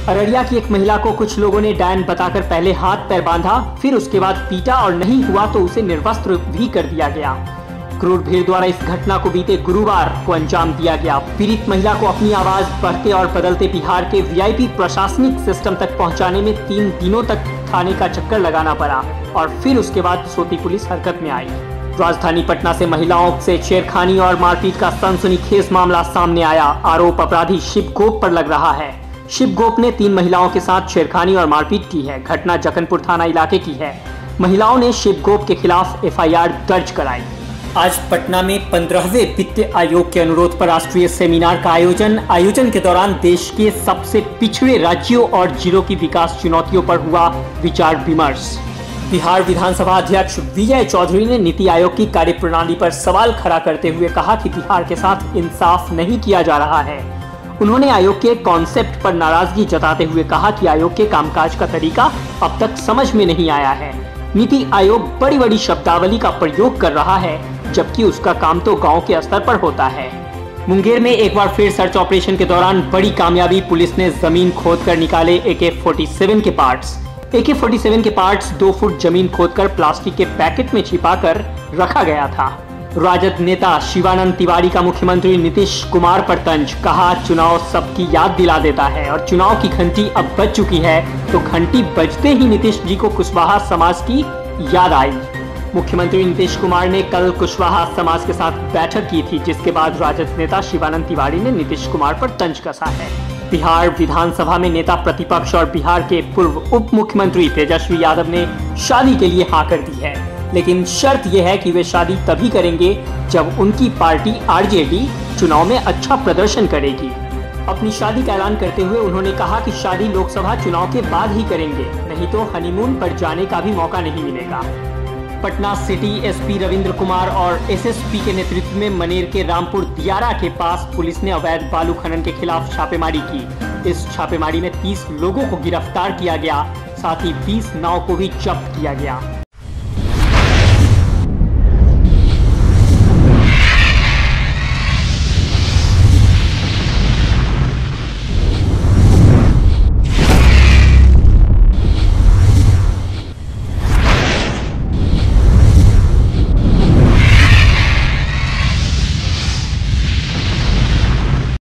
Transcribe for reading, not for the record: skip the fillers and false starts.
अररिया की एक महिला को कुछ लोगों ने डायन बताकर पहले हाथ पैर बांधा, फिर उसके बाद पीटा और नहीं हुआ तो उसे निर्वस्त्र भी कर दिया गया। क्रूर भीड़ द्वारा इस घटना को बीते गुरुवार को अंजाम दिया गया। पीड़ित महिला को अपनी आवाज बढ़ते और बदलते बिहार के वीआईपी प्रशासनिक सिस्टम तक पहुंचाने में 3 दिनों तक थाने का चक्कर लगाना पड़ा और फिर उसके बाद सोती पुलिस हरकत में आई। राजधानी पटना से महिलाओं से छेड़खानी और मारपीट का सनसनीखेज मामला सामने आया। आरोप अपराधी शिव गोप पर लग रहा है। शिव गोप ने 3 महिलाओं के साथ छेड़खानी और मारपीट की है। घटना जकनपुर थाना इलाके की है। महिलाओं ने शिव गोप के खिलाफ एफआईआर दर्ज कराई। आज पटना में 15वें वित्त आयोग के अनुरोध पर राष्ट्रीय सेमिनार का आयोजन के दौरान देश के सबसे पिछड़े राज्यों और जिलों की विकास चुनौतियों पर हुआ विचार विमर्श। बिहार विधानसभा अध्यक्ष विजय चौधरी ने नीति आयोग की कार्यप्रणाली पर सवाल खड़ा करते हुए कहा कि बिहार के साथ इंसाफ नहीं किया जा रहा है। उन्होंने आयोग के कॉन्सेप्ट पर नाराजगी जताते हुए कहा कि आयोग के कामकाज का तरीका अब तक समझ में नहीं आया है। नीति आयोग बड़ी बड़ी शब्दावली का प्रयोग कर रहा है, जबकि उसका काम तो गांव के स्तर पर होता है। मुंगेर में एक बार फिर सर्च ऑपरेशन के दौरान बड़ी कामयाबी, पुलिस ने जमीन खोदकर निकाले AK-47 के पार्ट्स। AK-47 के पार्ट्स 2 फुट जमीन खोदकर प्लास्टिक के पैकेट में छिपाकर रखा गया था। राजद नेता शिवानंद तिवारी का मुख्यमंत्री नीतीश कुमार पर तंज, कहा चुनाव सबकी याद दिला देता है और चुनाव की घंटी अब बज चुकी है तो घंटी बजते ही नीतीश जी को कुशवाहा समाज की याद आई। मुख्यमंत्री नीतीश कुमार ने कल कुशवाहा समाज के साथ बैठक की थी, जिसके बाद राजद नेता शिवानंद तिवारी ने नीतीश कुमार पर तंज कसा है। बिहार विधानसभा में नेता प्रतिपक्ष और बिहार के पूर्व उप मुख्यमंत्री तेजस्वी यादव ने शादी के लिए हाँ कर दी है, लेकिन शर्त यह है कि वे शादी तभी करेंगे जब उनकी पार्टी आरजेडी चुनाव में अच्छा प्रदर्शन करेगी। अपनी शादी का ऐलान करते हुए उन्होंने कहा कि शादी लोकसभा चुनाव के बाद ही करेंगे, नहीं तो हनीमून पर जाने का भी मौका नहीं मिलेगा। पटना सिटी एसपी रविंद्र कुमार और एसएसपी के नेतृत्व में मनेर के रामपुर दियारा के पास पुलिस ने अवैध बालू खनन के खिलाफ छापेमारी की। इस छापेमारी में 30 लोगों को गिरफ्तार किया गया, साथ ही 20 नाव को भी जब्त किया गया।